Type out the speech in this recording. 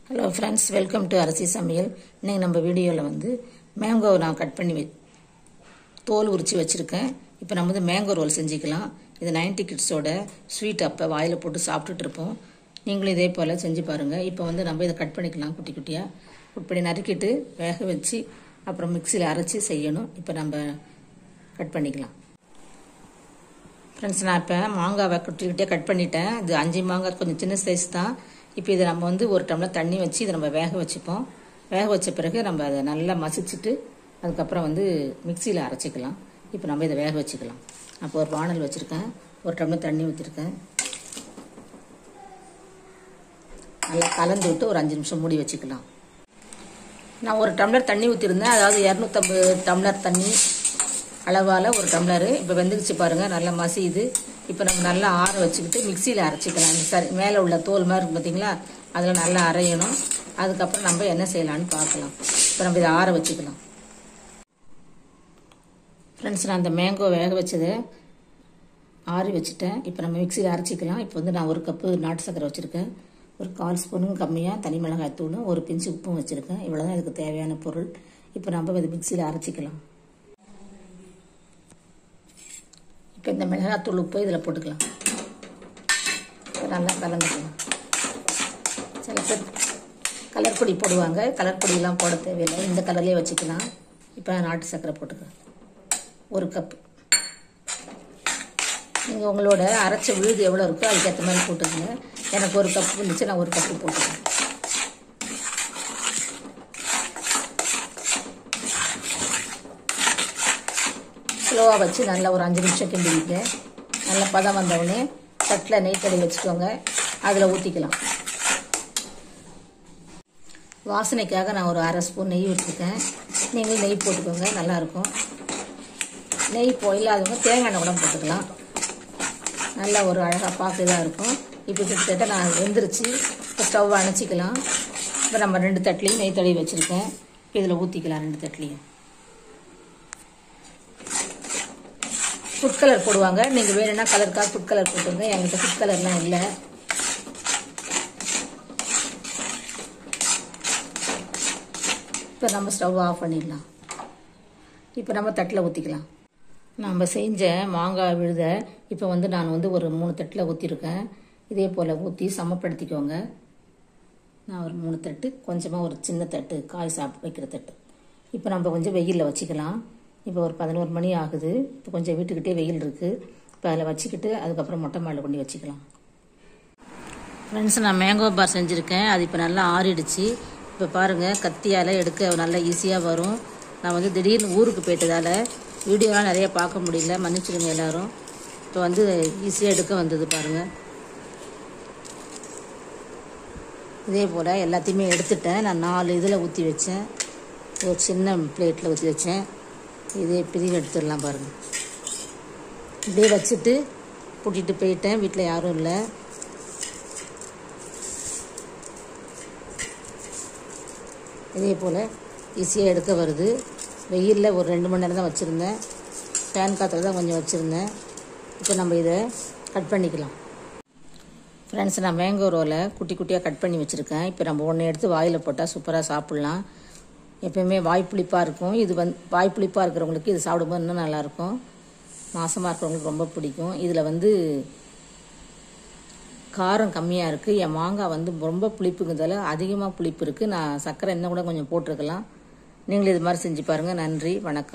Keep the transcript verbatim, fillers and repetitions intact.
Hello friends, welcome to Arasi Samayal. இன்றைக்கி நம்ம வீடியோவில் வந்து மேங்கோவை நான் கட் பண்ணி தோல் உரித்து வச்சுருக்கேன். இப்போ நம்ம வந்து மேங்கோ ரோல் செஞ்சுக்கலாம். இது நைன்டி கிட்ஸோட ஸ்வீட். அப்போ வாயில் போட்டு சாப்பிட்டுட்டு இருப்போம். நீங்களும் இதே போல் செஞ்சு பாருங்கள். இப்போ வந்து நம்ம இதை கட் பண்ணிக்கலாம் குட்டி குட்டியாக. கட் பண்ணி நறுக்கிட்டு வேக வச்சு அப்புறம் மிக்சியில் அரைச்சி செய்யணும். இப்போ நம்ம கட் பண்ணிக்கலாம். ஃப்ரெண்ட்ஸ், நான் இப்போ மாங்காவை குட்டிக்கிட்டே கட் பண்ணிட்டேன். இது அஞ்சு மாங்காய், கொஞ்சம் சின்ன சைஸ் தான். இப்போ இதை நம்ம வந்து ஒரு டம்ளர் தண்ணி வச்சு இதை நம்ம வேக வச்சுப்போம். வேக வச்ச பிறகு நம்ம அதை நல்லா மசிச்சுட்டு அதுக்கப்புறம் வந்து மிக்சியில் அரைச்சிக்கலாம். இப்போ நம்ம இதை வேக வச்சுக்கலாம். அப்போ ஒரு வானல் வச்சுருக்கேன், ஒரு டம்ளர் தண்ணி ஊற்றிருக்கேன். நல்லா கலந்து விட்டு ஒரு அஞ்சு நிமிஷம் மூடி வச்சுக்கலாம். நான் ஒரு டம்ளர் தண்ணி ஊற்றிருந்தேன், அதாவது இரநூத்தம்பது டம்ளர் தண்ணி அளவால் ஒரு டம்ளரு. இப்போ வெந்துக்குச்சு பாருங்கள், நல்லா மசியுது. இப்போ நம்ம நல்லா ஆற வச்சுக்கிட்டு மிக்சியில் அரைச்சிக்கலாம். சரி, மேலே உள்ள தோல் மாதிரி இருக்கும் பார்த்தீங்களா, அதில் நல்லா அரையணும். அதுக்கப்புறம் நம்ம என்ன செய்யலான்னு பார்க்கலாம். இப்போ நம்ம இதை ஆற வச்சுக்கலாம். ஃப்ரெண்ட்ஸ், நான் அந்த மேங்கோ வேக வச்சதை ஆறி வச்சுட்டேன். இப்போ நம்ம மிக்சியில் அரைச்சிக்கலாம். இப்போ வந்து நான் ஒரு கப்பு நாட்டு சர்க்கரை வச்சுருக்கேன், ஒரு கால் ஸ்பூனும் கம்மியாக தனி மிளகாய் தூளும் ஒரு பிஞ்சு உப்பும் வச்சுருக்கேன். இவ்வளோதான் இதுக்கு தேவையான பொருள். இப்போ நம்ம இதை மிக்சியில் அரைச்சிக்கலாம். இப்போ இந்த மிளகாத்தூள் உப்பு இதில் போட்டுக்கலாம். நல்லா கலந்துக்கலாம். சில பேர் கலர் பொடி போடுவாங்க, கலர் பொடியெலாம் போட தேவையில்லை, இந்த கலர்லேயே வச்சுக்கலாம். இப்போ நாட்டு சர்க்கரை போட்டுக்கலாம், ஒரு கப்பு. நீங்கள் உங்களோட அரைச்ச விழுது எவ்வளோ இருக்கோ அதுக்கேற்ற மாதிரி போட்டுக்கங்க. எனக்கு ஒரு கப்பு இருந்துச்சு, நான் ஒரு கப்பு போட்டுக்கிறேன். ஸ்லோவாக வச்சு நல்லா ஒரு அஞ்சு நிமிஷம் கிண்டிக்கிட்டு நல்லா பதம் வந்தவுடனே தட்டில் நெய் தடவி வச்சுக்கோங்க, அதில் ஊற்றிக்கலாம். வாசனைக்காக நான் ஒரு அரை ஸ்பூன் நெய் வச்சுருக்கேன். நீங்களும் நெய் போட்டுக்கோங்க, நல்லாயிருக்கும். நெய் போ இல்லாதவங்க தேங்காய் எண்ணெய் கூட போட்டுக்கலாம். நல்லா ஒரு அழகாக பார்க்க இதாக இருக்கும். இப்போ கிட்டத்தட்ட நான் வெந்துருச்சு. இப்போ ஸ்டவ் அணைச்சிக்கலாம். இப்போ நம்ம ரெண்டு தட்டிலையும் நெய் தடவி வச்சுருக்கேன். இப்போ இதில் ஊற்றிக்கலாம் ரெண்டு தட்டிலையும். ஃபுட் கலர் போடுவாங்க, நீங்கள் வேணும்னா கலருக்காக ஃபுட் கலர் போட்டுங்க. என்கிட்ட ஃபுட் கலர்லாம் இல்லை. இப்போ நம்ம ஸ்டவ் ஆஃப் பண்ணிடலாம். இப்போ நம்ம தட்டில் ஊற்றிக்கலாம். நம்ம செஞ்ச மாங்காய் விழுத இப்போ வந்து நான் வந்து ஒரு மூணு தட்டில் ஊற்றிருக்கேன். இதே போல் ஊற்றி சமப்படுத்திக்கோங்க. நான் ஒரு மூணு தட்டு, கொஞ்சமாக ஒரு சின்ன தட்டு காய் சாப்பிட்டு வைக்கிற தட்டு. இப்போ நம்ம கொஞ்சம் வெயிலில் வச்சுக்கலாம். இப்போ ஒரு பதினோரு மணி ஆகுது. இப்போ கொஞ்சம் வீட்டுக்கிட்டே வெயில் இருக்குது. இப்போ அதில் வச்சுக்கிட்டு அதுக்கப்புறம் மொட்டை மாடில் கொண்டு வச்சுக்கலாம். ஃப்ரெண்ட்ஸ், நான் மேங்கோ பார் செஞ்சுருக்கேன். அது இப்போ நல்லா ஆறிடுச்சு. இப்போ பாருங்கள், கத்தியால் எடுக்க நல்லா ஈஸியாக வரும். நான் வந்து திடீர்னு ஊருக்கு போயிட்டதால் வீடியோலாம் நிறைய பார்க்க முடியல, மன்னிச்சிடுங்க எல்லோரும். இப்போ வந்து ஈஸியாக எடுக்க வந்தது பாருங்கள். இதே போல் எல்லாத்தையுமே எடுத்துட்டேன். நான் நாலு இதில் ஊற்றி வச்சேன், ஒரு சின்ன பிளேட்டில் ஊற்றி வச்சேன். இதே பிரிவு எடுத்துடலாம் பாருங்கள். இப்படியே வச்சுட்டு கூட்டிகிட்டு போயிட்டேன். வீட்டில் யாரும் இல்லை. இதே போல் ஈஸியாக எடுக்க வருது. வெயிலில் ஒரு ரெண்டு மணி நேரம் தான் வச்சுருந்தேன், ஃபேன் காற்றுல தான் கொஞ்சம் வச்சுருந்தேன். இப்போ நம்ம இதை கட் பண்ணிக்கலாம். ஃப்ரெண்ட்ஸ், நான் மேங்கோ ரோலை குட்டி குட்டியாக கட் பண்ணி வச்சுருக்கேன். இப்போ நம்ம ஒன்று எடுத்து வாயில் போட்டால் சூப்பராக சாப்பிட்லாம். எப்போயுமே வாய்ப்புளிப்பாக இருக்கும். இது வந்து வாய்ப்புளிப்பாக இருக்கிறவங்களுக்கு இது சாப்பிடும்போது இன்னும் நல்லாயிருக்கும். மாசமாக இருக்கிறவங்களுக்கு ரொம்ப பிடிக்கும். இதில் வந்து காரம் கம்மியாக இருக்குது. என் மாங்காய் வந்து ரொம்ப புளிப்புங்கிறதால அதிகமாக புளிப்பு இருக்குது. நான் சர்க்கரை இன்னும் கூட கொஞ்சம் போட்டிருக்கலாம். நீங்களும் இது மாதிரி செஞ்சு பாருங்கள். நன்றி, வணக்கம்.